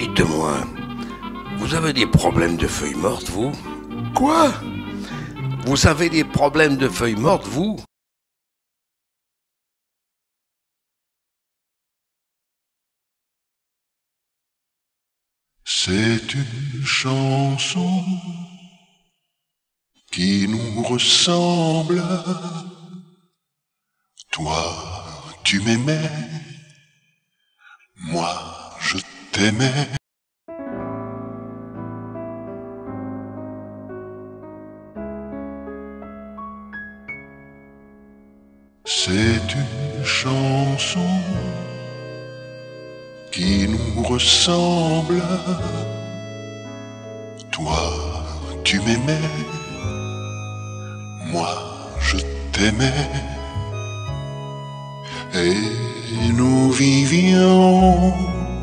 Dites-moi, vous avez des problèmes de feuilles mortes, vous? Quoi? Vous avez des problèmes de feuilles mortes, vous? C'est une chanson qui nous ressemble. Toi, tu m'aimais, moi, je t'aimais. C'est une chanson qui nous ressemble. Toi, tu m'aimais, moi, je t'aimais. Et nous vivions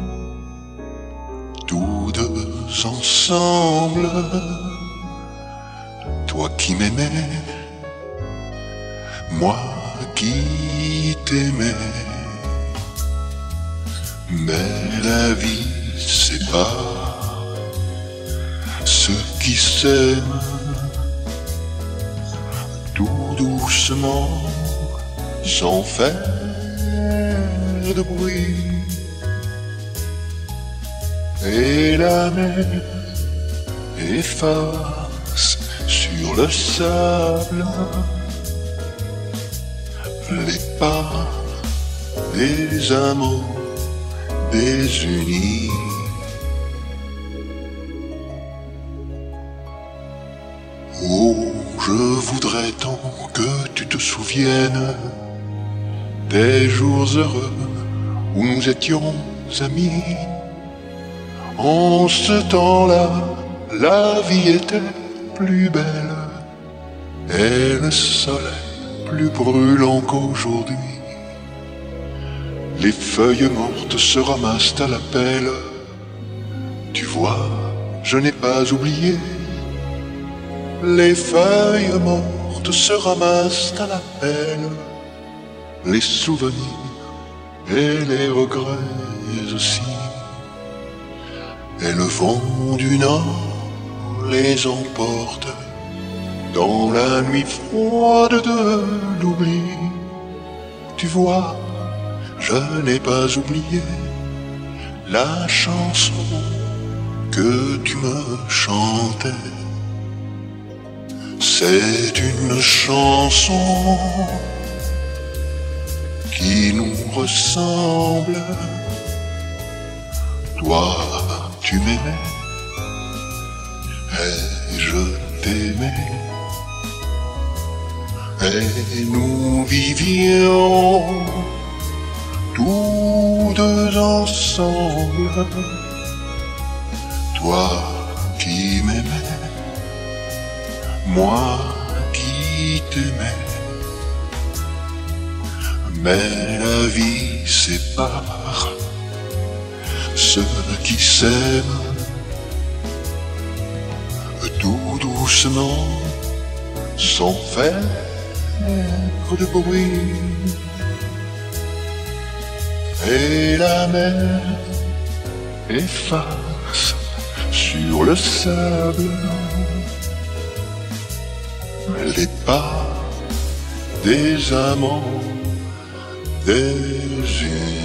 tous deux ensemble. Toi qui m'aimais, moi qui t'aimais. Mais la vie sépare ceux qui s'aiment tout doucement, sans faire de bruit. Et la mer efface sur le sable les pas des amours désunis. Oh, je voudrais tant que tu te souviennes des jours heureux où nous étions amis. En ce temps-là, la vie était plus belle et le soleil plus brûlant qu'aujourd'hui. Les feuilles mortes se ramassent à la pelle. Tu vois, je n'ai pas oublié. Les feuilles mortes se ramassent à la pelle. Les souvenirs et les regrets aussi. Et le vent du nord les emporte dans la nuit froide de l'oubli. Tu vois, je n'ai pas oublié la chanson que tu me chantais. C'est une chanson qui nous ressemble. Toi, tu m'aimais et je t'aimais. Et nous vivions tous deux ensemble. Toi qui m'aimais, moi qui t'aimais. Mais la vie sépare ceux qui s'aiment tout doucement, sans faire de bruit. Et la mer efface sur le sable les pas des amants désunis.